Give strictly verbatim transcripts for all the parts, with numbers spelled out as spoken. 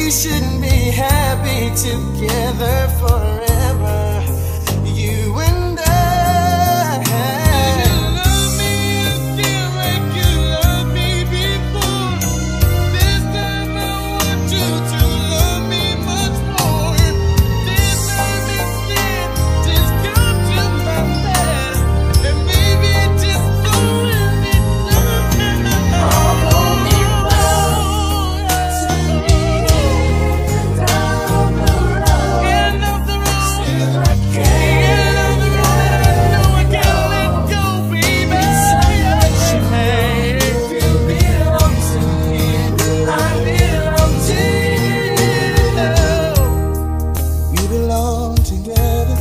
We shouldn't be happy together forever, you and I. You love me again like you loved me before. This time I want you to love me much more. This time instead, just come to my bed and maybe just throw in the dark. Hold me close to me down the road. End of the road. Still I can't. End of the road. I know I can't let go, baby. Hey, you belong to me. I belong to you. We belong together,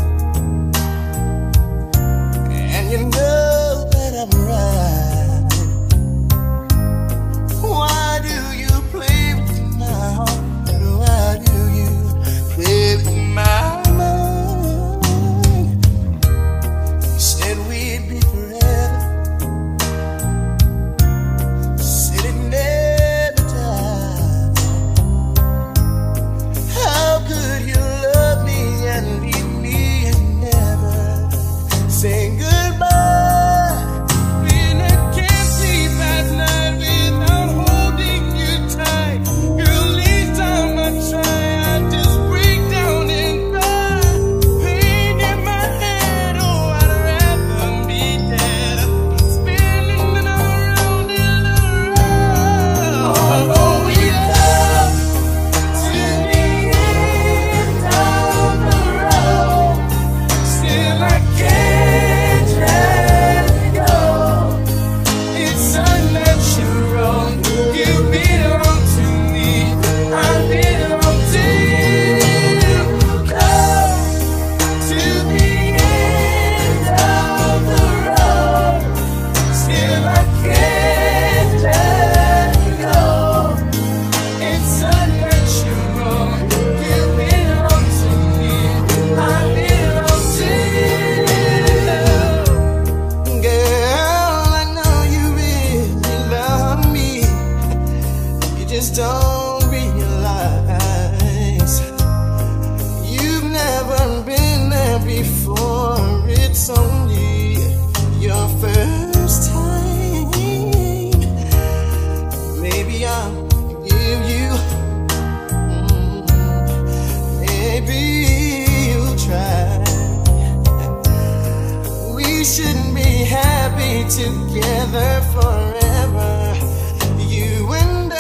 and you know that I'm right. Why do you play with my heart? Why do you play with my mind? You said we'd be forever, said it never died. How could you love me and leave me and never say goodbye? When I can't sleep at night without holding you tight, girl, each time I try, I just break down and cry. Pain in my head, oh, I'd rather be dead, spinning around and around. Although we love to the end of the road, still I can't let go. It's unnatural. You belong to me. I belong to you. Close to the end of the road, still I can't let go. It's unnatural. You belong to me. I belong to you. Girl, I know you really love me. You just don't realize you've never been there before. It's only your first time. Maybe I'll give you, mm, maybe you'll try. We shouldn't be happy together forever, you and I.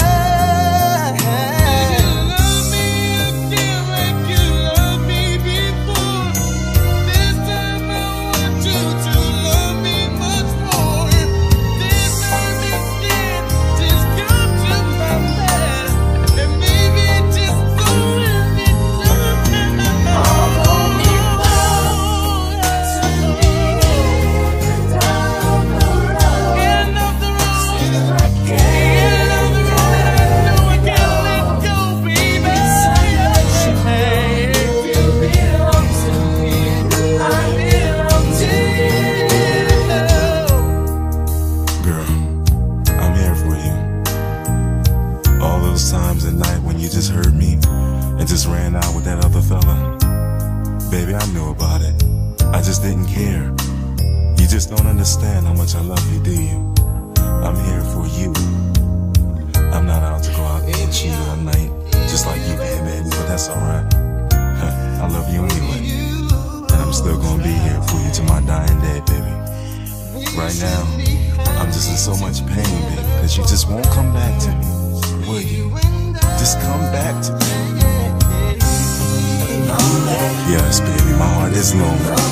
You love me again like you loved me before. This time I want you to love me much more. This time instead, just come to my bed and maybe just throw in the dark. Hold me close to me down the road. End of the road. Still I can't. End of the road. I know I can't let go, baby. Hey, you belong to me. I belong to you. Girl, I'm here for you. All those times at night when you just heard me and just ran out with that other fella. Baby, I knew about it. I just didn't care. You just don't understand how much I love you, do you? I'm here for you. I'm not out to go out and cheat all night, just like you did, baby, but that's alright. I love you anyway. And I'm still gonna be here for you to my dying day, baby. Right now, I'm just in so much pain, baby, that you just won't come back to me. Will you? Just come back to me. Yes, baby, my heart is lonely.